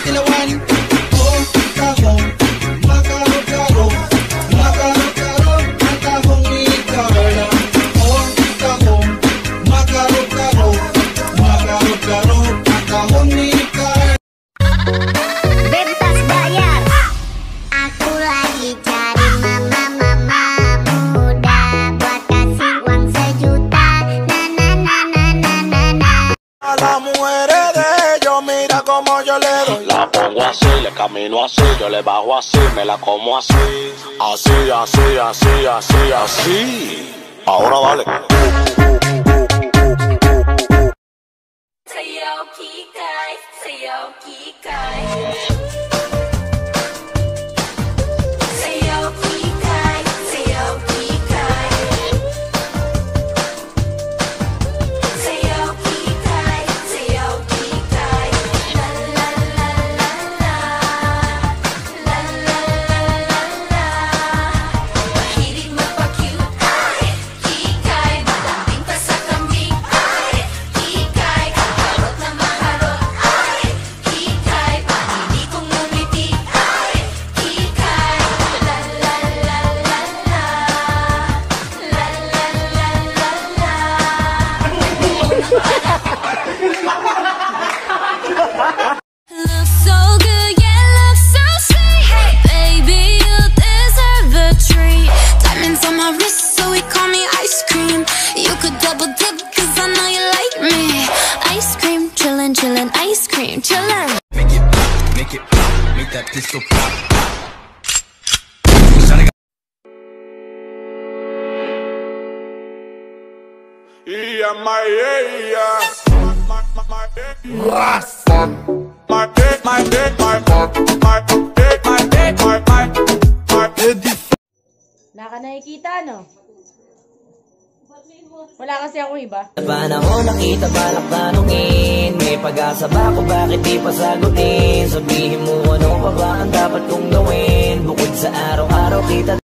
tinawan. Oh, tahong makaro-karo, makaro-karo ang tahong ni Carla. Oh, tahong makaro-karo, makaro-karo ang tahong ni Carla. Bebas bayar. Aku lagi cari mama muda buat kasih uang sejuta. Na na na na na na na. A las mujeres de ellos, mira como yo le doy. La pongo así, le camino así, yo le bajo así, me la como así. Así, así, así, así, así. Ahora dale. Sayaw kikay, sayaw kikay. Sayaw kikay, sayaw kikay. Sayaw kikay, sayaw kikay. La la la la la. La la la la la. Mahilig magpa-cute, ay, kikay. Malambing pa sa kambing, ay, kikay. Kaharot na maharot, ay, kikay. Panini kong ngumiti, ay, kikay. La la la la la. La la la la la. Looks so good, yeah, looks so sweet. Hey, baby, you deserve a treat. Diamonds on my wrist, so we call me ice cream. You could double dip, cause I know you like me. Ice cream, chillin', chillin', ice cream, chillin'. Make that pistol pop. Naka nakikita, no? Wala kasi ako iba. Panahon nakita balak tanungin, may pag-asa ba kung bakit di pa sagutin? Sabihin mo ano pa ba ang dapat kong gawin? Bukod sa araw-araw kita